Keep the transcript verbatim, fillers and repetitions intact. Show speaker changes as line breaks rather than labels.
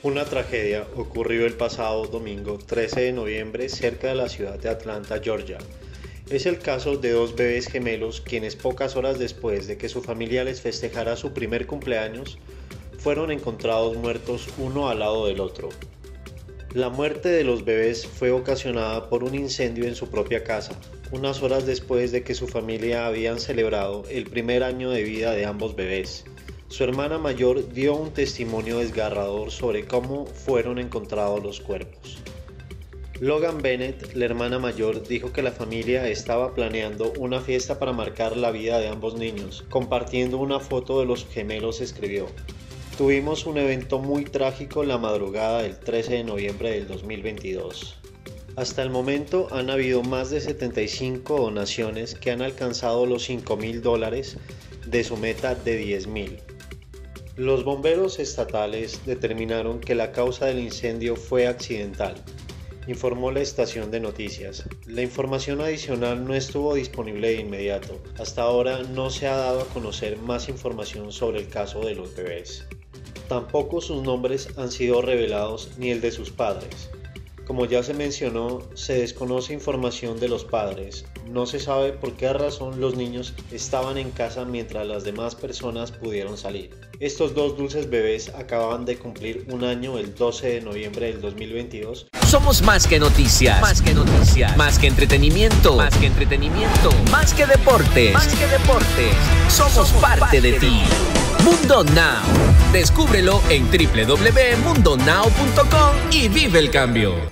Una tragedia ocurrió el pasado domingo trece de noviembre cerca de la ciudad de Atlanta, Georgia. Es el caso de dos bebés gemelos quienes pocas horas después de que su familia les festejara su primer cumpleaños, fueron encontrados muertos uno al lado del otro. La muerte de los bebés fue ocasionada por un incendio en su propia casa, unas horas después de que su familia habían celebrado el primer año de vida de ambos bebés. Su hermana mayor dio un testimonio desgarrador sobre cómo fueron encontrados los cuerpos. Logan Bennett, la hermana mayor, dijo que la familia estaba planeando una fiesta para marcar la vida de ambos niños. Compartiendo una foto de los gemelos escribió: "Tuvimos un evento muy trágico la madrugada del trece de noviembre del dos mil veintidós. Hasta el momento han habido más de setenta y cinco donaciones que han alcanzado los cinco mil dólares de su meta de diez mil. Los bomberos estatales determinaron que la causa del incendio fue accidental", informó la estación de noticias. La información adicional no estuvo disponible de inmediato. Hasta ahora no se ha dado a conocer más información sobre el caso de los bebés. Tampoco sus nombres han sido revelados ni el de sus padres. Como ya se mencionó, se desconoce información de los padres. No se sabe por qué razón los niños estaban en casa mientras las demás personas pudieron salir. Estos dos dulces bebés acababan de cumplir un año el doce de noviembre del dos mil veintidós.
Somos más que noticias, más que noticias, más que entretenimiento, más que entretenimiento, más que deportes, más que deportes. Somos, Somos parte, parte de, de ti. Mundo Now. Descúbrelo en doble u doble u doble u punto mundo now punto com y vive el cambio.